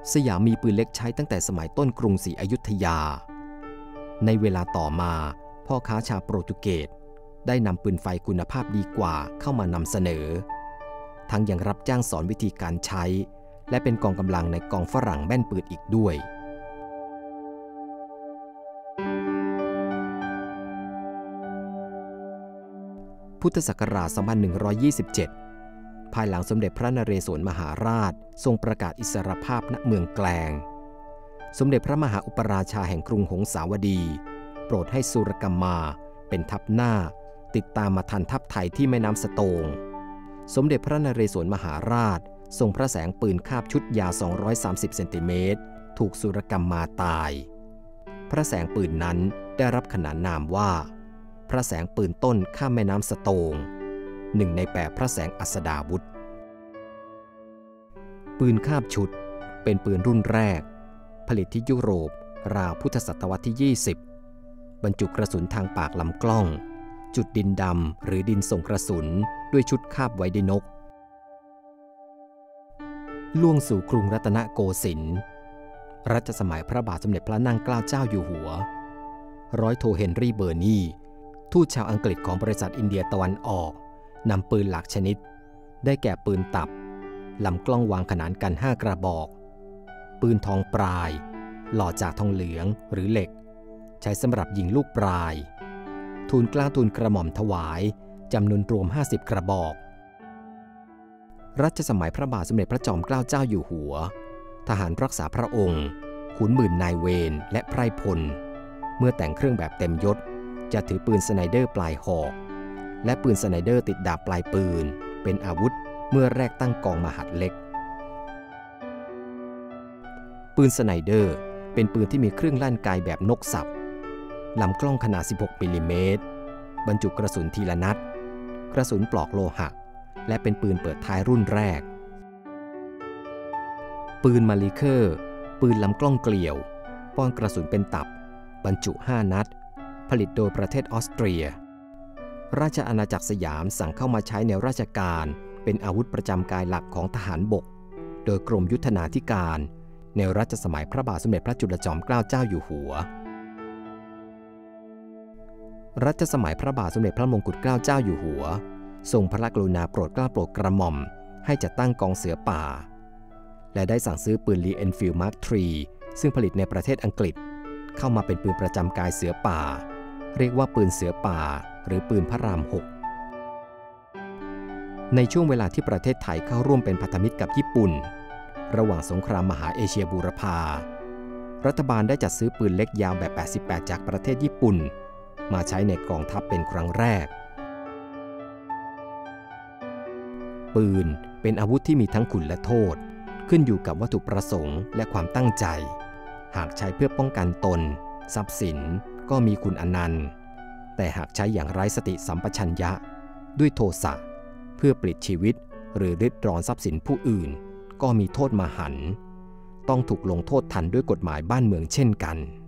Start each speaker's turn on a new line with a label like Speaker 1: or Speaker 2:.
Speaker 1: สยามมีปืนเล็กใช้ตั้งแต่สมัยต้นกรุงศรีอยุธยาในเวลาต่อมาพ่อค้าชาวโปรตุเกสได้นำปืนไฟคุณภาพดีกว่าเข้ามานำเสนอทั้งยังรับจ้างสอนวิธีการใช้และเป็นกองกำลังในกองฝรั่งแม่นปืนอีกด้วยพุทธศักราช 2127 ภายหลังสมเด็จพระนเรศวรมหาราชทรงประกาศอิสรภาพณเมืองแกลงสมเด็จพระมหาอุปราชาแห่งกรุงหงสาวดีโปรดให้สุรกัมมาเป็นทัพหน้าติดตามมาทันทัพไทยที่แม่น้ำสโตงสมเด็จพระนเรศวรมหาราชทรงพระแสงปืนคาบชุดยาว230 เซนติเมตรถูกสุรกัมมาตายพระแสงปืนนั้นได้รับขนานนามว่าพระแสงปืนต้นข้ามแม่น้ำสโตงหนึ่งใน8พระแสงอัสดาวุธปืนคาบชุดเป็นปืนรุ่นแรกผลิตที่ยุโรปราวพุทธศตวรรษที่ 20บรรจุกระสุนทางปากลำกล้องจุดดินดำหรือดินส่งกระสุนด้วยชุดคาบไว้ด้วยนกล่วงสู่กรุงรัตนโกสินทร์รัชสมัยพระบาทสมเด็จพระนั่งเกล้าเจ้าอยู่หัวร้อยโทเฮนรี่เบอร์นีทูตชาวอังกฤษของบริษัทอินเดียตะวันออกนำปืนหลากชนิดได้แก่ปืนตับลำกล้องวางขนานกัน5 กระบอกปืนทองปลายหล่อจากทองเหลืองหรือเหล็กใช้สำหรับยิงลูกปลายทูลเกล้าทูลกระหม่อมถวายจำนวนรวม50 กระบอกรัชสมัยพระบาทสมเด็จพระจอมเกล้าเจ้าอยู่หัวทหารรักษาพระองค์ขุนหมื่นนายเวรและไพร่พลเมื่อแต่งเครื่องแบบเต็มยศจะถือปืนสไนเดอร์ปลายหอกและปืนสไนเดอร์ติดดาบปลายปืนเป็นอาวุธเมื่อแรกตั้งกองมหัดเล็กปืนสไนเดอร์เป็นปืนที่มีเครื่องลั่นไกแบบนกสับลำกล้องขนาด16 มิลลิเมตรบรรจุกระสุนทีละนัดกระสุนปลอกโลหะและเป็นปืนเปิดท้ายรุ่นแรกปืนมาลีเคอร์ปืนลำกล้องเกลียวป้อนกระสุนเป็นตับบรรจุ5 นัดผลิตโดยประเทศออสเตรียราชอาณาจักรสยามสั่งเข้ามาใช้ในราชการเป็นอาวุธประจำกายหลักของทหารบกโดยกรมยุทธนาธิการในรัชสมัยพระบาทสมเด็จพระจุลจอมเกล้าเจ้าอยู่หัวรัชสมัยพระบาทสมเด็จพระมงกุฎเกล้าเจ้าอยู่หัวทรงพระกรุณาโปรดเกล้าโปรดกระหม่อมให้จัดตั้งกองเสือป่าและได้สั่งซื้อปืนลีเอนฟิลด์มาร์ค 3ซึ่งผลิตในประเทศอังกฤษเข้ามาเป็นปืนประจำกายเสือป่าเรียกว่าปืนเสือป่าหรือปืนพระราม 6ในช่วงเวลาที่ประเทศไทยเข้าร่วมเป็นพันธมิตรกับญี่ปุ่นระหว่างสงครามมหาเอเชียบูรพารัฐบาลได้จัดซื้อปืนเล็กยาวแบบ88จากประเทศญี่ปุ่นมาใช้ในกองทัพเป็นครั้งแรกปืนเป็นอาวุธที่มีทั้งคุณและโทษขึ้นอยู่กับวัตถุประสงค์และความตั้งใจหากใช้เพื่อป้องกันตนทรัพย์สินก็มีคุณอนันต์แต่หากใช้อย่างไร้สติสัมปชัญญะด้วยโทสะเพื่อปลิดชีวิตหรือริดรอนทรัพย์สินผู้อื่นก็มีโทษมหันต์ต้องถูกลงโทษทันด้วยกฎหมายบ้านเมืองเช่นกัน